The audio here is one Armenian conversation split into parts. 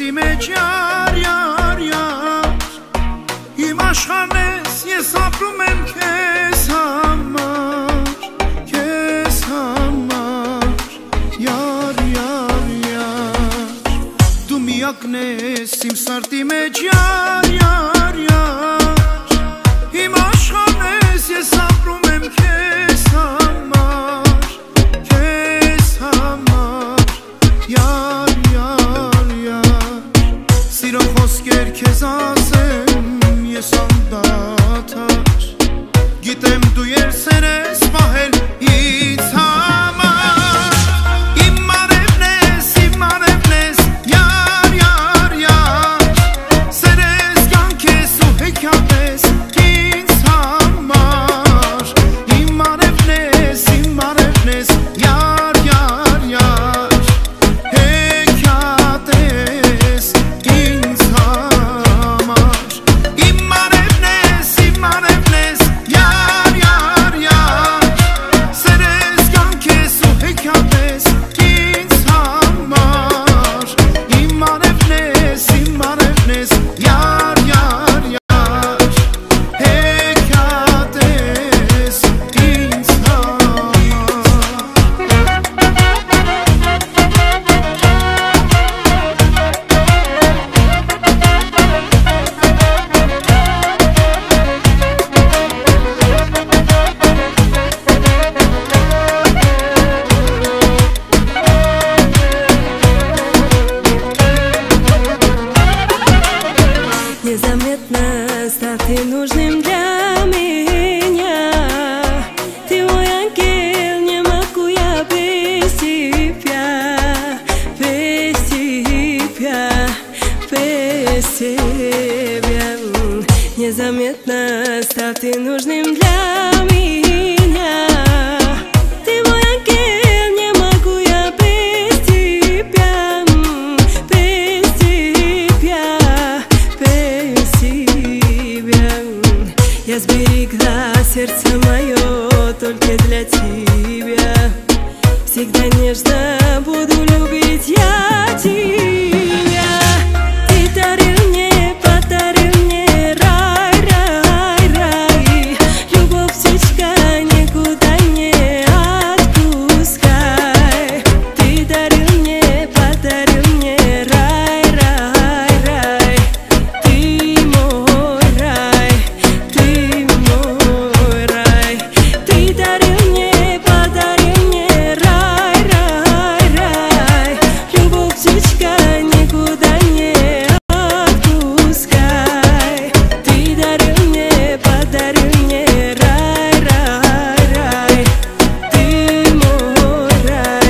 սրտի մեջ յար Իմ աշխարհն ես, ես ապրում եմ քեզ համար Յար Դու միակն ես իմ սրտի մեջ յար Իմ աշխարհն ես, ես ապրում եմ քեզ համար Յար Սիրո խոսքեր քեզ ասեմ ես անդադար Գիտեմ դու երսեր ես պահել ինձ համար Իմ մարևն ես, յար Սերես կյանքես ու հեքիաթ ես ինձ համար Իմ մարևն ես, յար Հեքիաթ ես ինձ համար Իմ մարևն ես, յար Սերես կյանքես ու հեքիաթ ես ինձ համար Իմ մարևն ես, յար Հեքիաթ ես ինձ Незаметно став ты нужным для меня Ты мой ангел, не могу я без тебя Незаметно став ты нужным для меня Ты мой ангел, не могу я без тебя Я сберегла сердце мое только для тебя Всегда нежно буду любить я тебя Ты подарил мне рай Любовь, птичка, никуда не отпускай Ты подарил мне рай Ты мой рай Ты подарил мне рай Любовь, птичка, никуда не отпускай Ты подарил мне рай Ты мой рай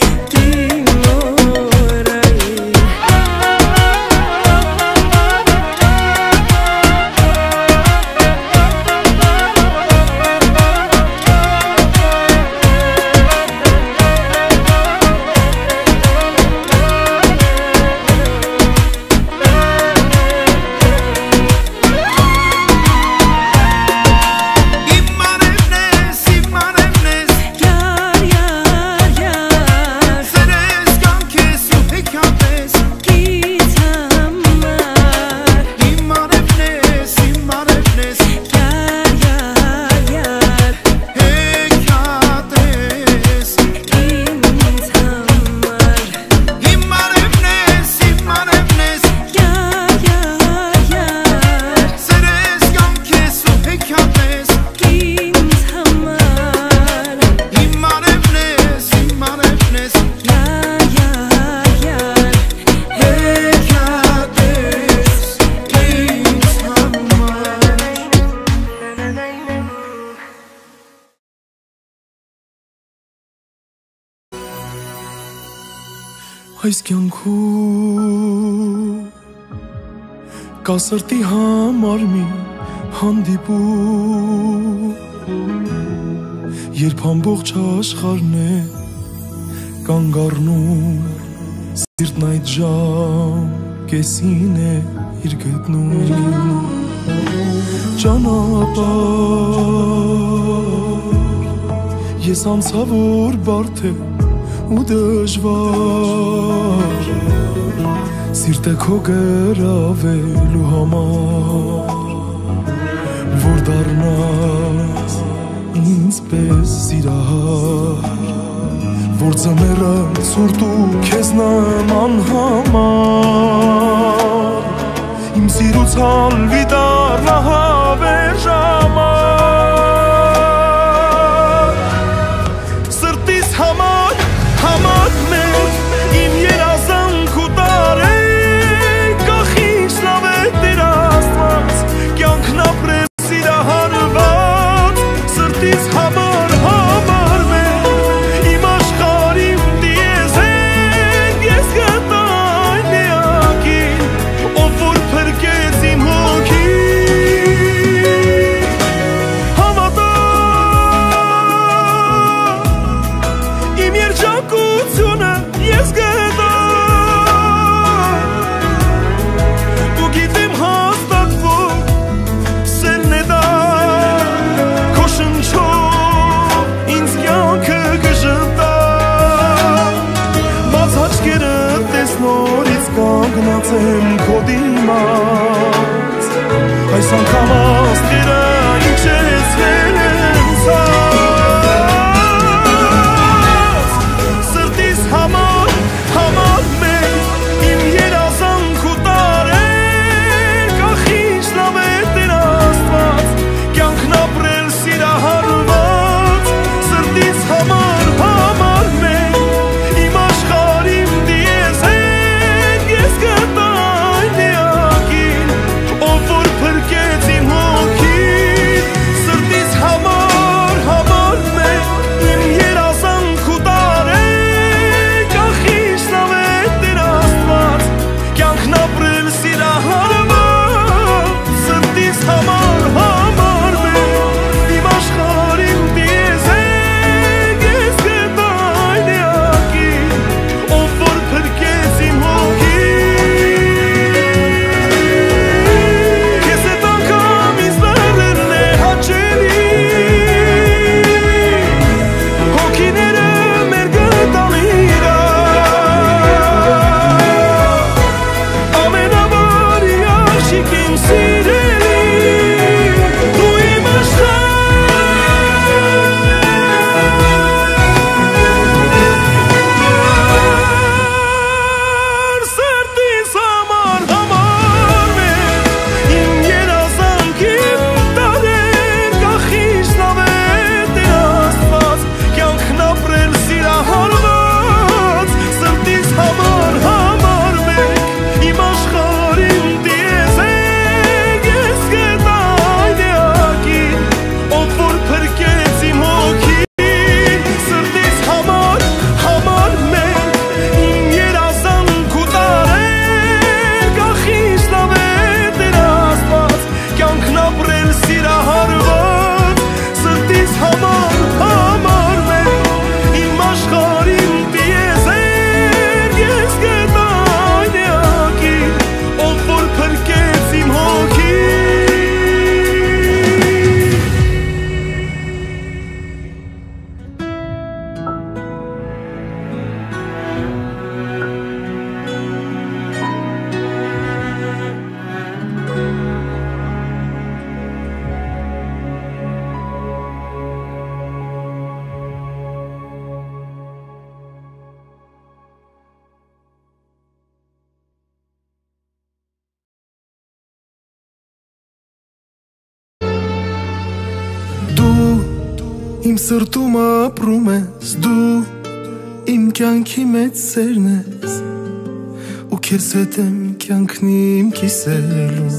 Այս կյանքում կա սրտի համար մի հանդիպում Երբ ամբողջ աշխարհն է կանգ առնում Սիրտն այդ ժամկեսին է իր գտնում Ճանապարհ ես անցա որ բարդ է ու դժվար Սիրտը քո գրավելու համար որ դառնաս ինձ պես սիրահար որ ձմեռը ցուրտ ու քեզ նման համար իմ սիրուց հալվի դառնա հավերժ համար սրտիս համար մեկ իմ երազանք ու տարեք կախիչ լավ է Տեր Աստված կյանքն ապրել սիրահարված սրտիս համար մեկ իմ աշխարհիմ դիեզեն ես գտա այն միակին ով որ փրկեց իմ հոգին հավատա իմ երջանկությունը ես գտա ու գիտեմ հաստատ որ սերն է դա քո շնչով ինձ կյանքը կժտա բաց աչքերդ տես նորից կանգնած եմ քո դիմաց այս անգամ աստղերը իջեցվել են ցած սրտիս համար մեկ իմ երազանք ու տարեք կախիչ լավ է Տեր Աստված կյանքն ապրել սիրահարված սրտիս համար մեկ իմ աշխարհիմ դիեզեն ես գտա այն միակին ով որ փրկեց իմ հոգին սրտիս համար մեկ իմ երազանք ու տարեք կախիչ լավ է Տեր Աստված կյանքն ապրել սիրահարված սրտիս համար մեկ իմ աշխարհիմ դիեզեն ես գտա այն միակին ով որ փրկեց իմ հոգին քեզ հետ անգամ ինձ լեռներն է հաճելի հոգիները մեր գտան իրար ամենաբարի աշիկ իմ սիրելի դու իմ աշխարհ սրտիս համար մեկ իմ երազանքին տարեք կախիչ լավ է Տեր Աստված կյանքն ապրել սիրահարված սրտիս համար մեկ իմ աշխարհիմ դիեզեն ես գտա այն միակին ով որ փրկեց իմ հոգին սրտիս համար մեկ իմ երազանք ու տարեք կախիչ լավ է Տեր Աստված կյանքն ապրել սիրահարված սրտիս համար մեկ իմ աշխարհիմ դիեզեն ես գտա այն միակին ով որ փրկեց իմ հոգին Դու իմ սրտում ապրում ես դու իմ կյանքի մեծ սերն ես ու քեզ հետ եմ կյանքն իմ կիսելու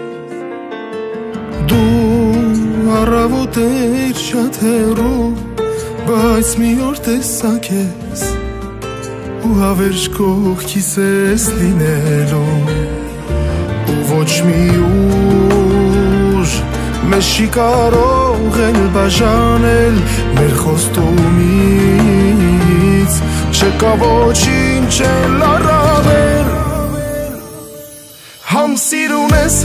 դու առավոտ էր շատ հեռու բայց մի օր տեսա քեզ ու հավերժ կողքիս ես լինելու ու ոչ մի ուժ մեզ չի կարող էլ բաժանել մեր խոստումից չկա ոչինչ էլ առավել համ սիրում ես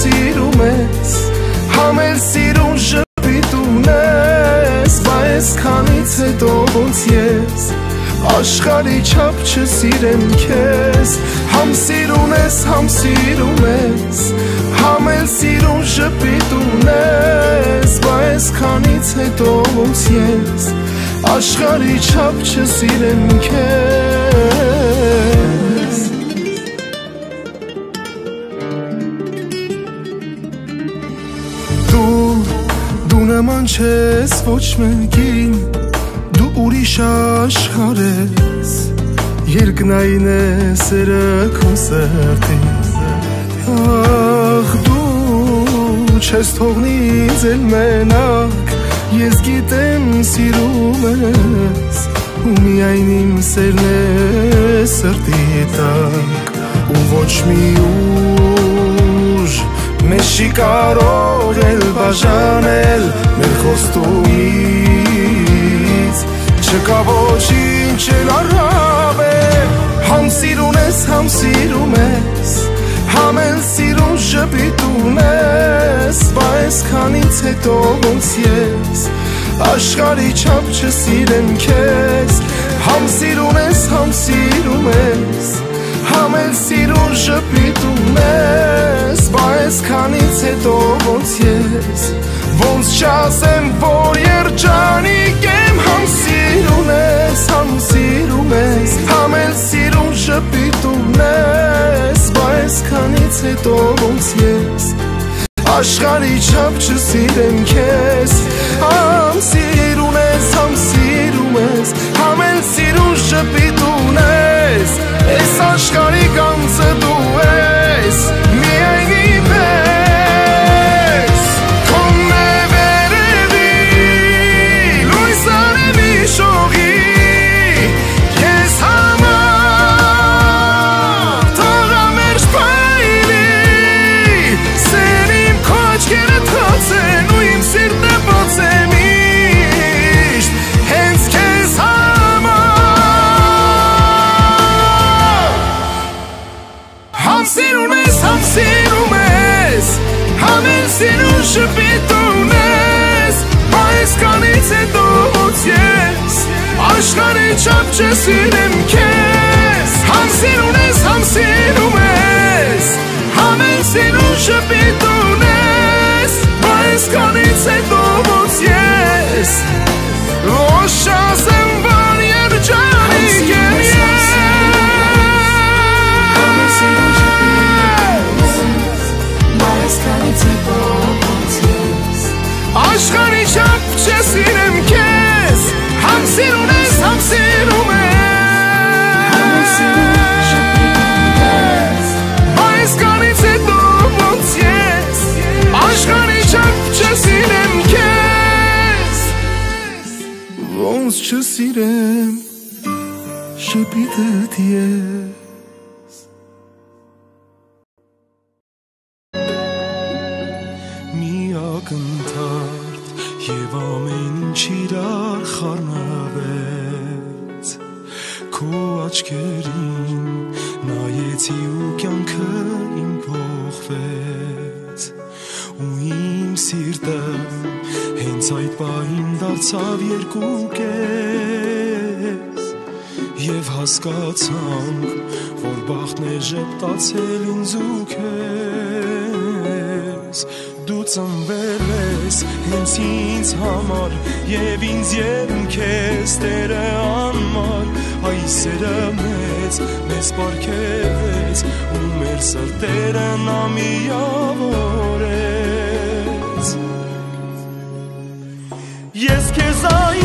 համ էլ սիրուն ժպիտ ունես բայց քանից հետո ոնց ես Աշխարի չափ չսիրեմ քեզ Համ սիրուն ես, համ սիրում ես Համ էլ սիրուն ժպիտ ունես Բա ես քանից հետո ոնց ես Աշխարի չափ չսիրեմ քեզ Դու նման չես ոչ մեկին Դու ուրիշ աշխարհ ես Երկնային է սերը քո սրտին Ախ դու չես թողնի ինձ էլ մենակ Ես գիտեմ սիրում ես Ու միայն իմ սերն է սրտի տակ Ու ոչ մի ուժ Մեզ չի կարող էլ բաժանել Մեր խոստումից Չկա ոչինչ էլ առավել Համ սիրուն ես, համ սիրում ես Համ էլ սիրուն ժպիտ ունես Բա ես քանից հետո ոնց ես Աշխարի չափ չսիրեմ քեզ Համ սիրուն ես, համ սիրում ես Համ էլ սիրուն ժպիտ ունես Բա ես քանից հետո ոնց ես Ոնց չասեմ, որ երջանիկ եմ Համ սիրուն ես, համ սիրում ես Համ էլ սիրուն ժպիտ ունես Բա ես քանից հետո ոնց ես Աշխարի չափ չսիրեմ քեզ Համ սիրուն ես, համ սիրում ես Համ էլ սիրուն ժպիտ ունես Այս աշխարի գանձը դու ես Միայն իմ ես Քոնն է վերևի Լույս արևի շողի Ես համար Թող ամերջ պայլի Սեր իմ քո աչքերը թացեն Ու իմ սիրտը բաց է միշտ Հենց քեզ Համ սիրուն ես, համ սիրում ես Համ էլ սիրուն ժպիտ ունես Բա ես քանից հետո ոնց ես Աշխարի չափ չսիրեմ քեզ Համ սիրուն ես, համ սիրում ես Համ էլ սիրուն ժպիտ ունես Բա ես քանից հետո ոնց ես Ոչ ասեմ, որ երջանիկ եմ ես Աշխարի չափ չսիրեմ քեզ Համ սիրուն ես, համ սիրում ես Բա ես քանից հետո ոնց ես Աշխարի չափ չսիրեմ քեզ Ոնց չսիրեմ շպիտդ ես Մի ակնթարթ և ամեն ինչ իրար խառնվեց Քո աչքերին նայեցի ու կյանքը իմ փոխվեց Ու իմ սիրտը հենց այդ պահին դարձավ երկու կես Եվ հասկացանք, որ բախտն է ժպտացել ինձ ու քեզ Դու ծնվել ես հենց ինձ համար Եվ ինձ երնքես Տերը անմար Այ սերը մեծ պարգևեց Ու մեր սրտերը նա միավորեց Ես քեզ